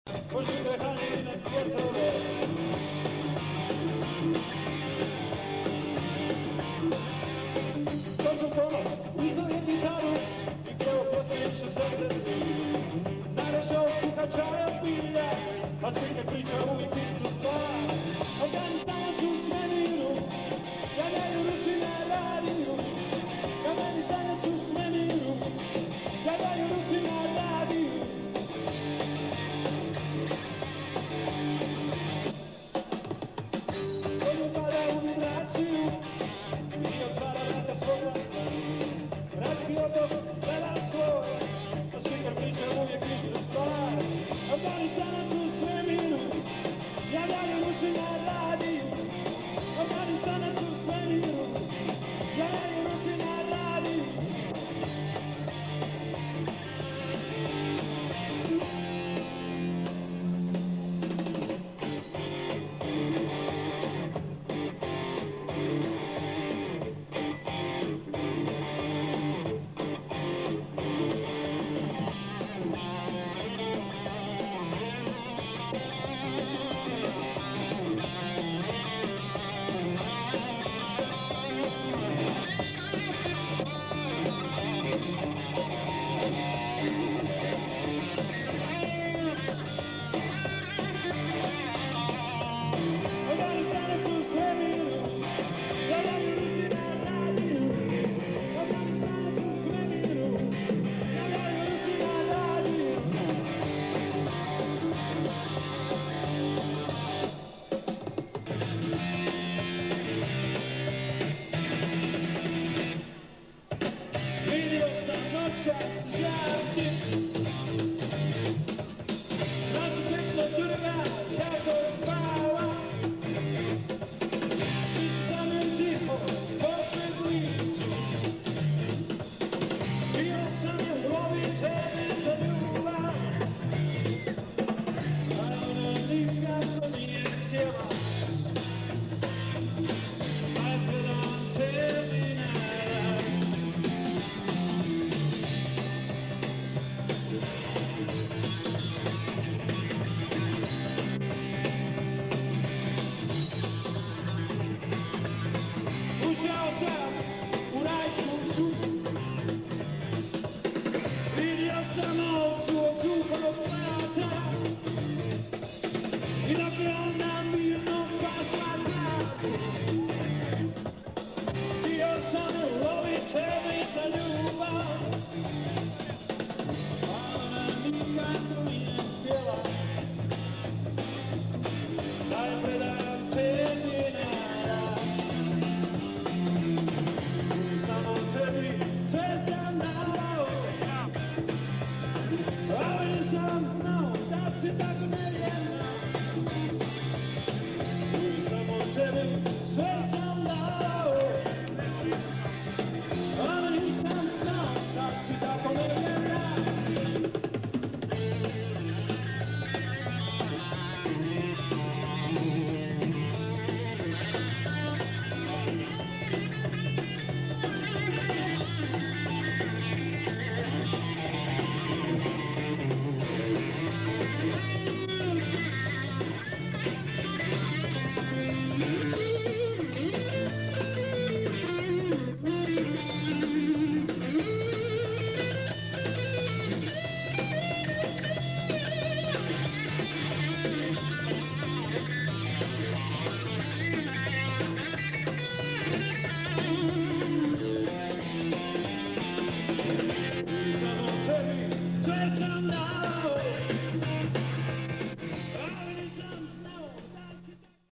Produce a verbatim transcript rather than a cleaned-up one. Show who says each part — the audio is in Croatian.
Speaker 1: Požegnani na svjetove. Toču ponoć, uzeo je gitaru i pjevao poslije šezdeset. Narešao kuha čaja pilja, a spike priča uvijek istu stvar. Afganistanac u svemiru, gledaju Rusi na radiju. Afganistanac u svemiru, gledaju Rusi na radiju. On upada u vibraciju i otvara vrata svoga sna. Razbio otok, gleda svoj, a speaker priča uvijek istu stvar. Afganistanac u svemiru, javljaju Rusi na radiju. Afganistanac u svemiru, javljaju Rusi na radiju. Sve sam dao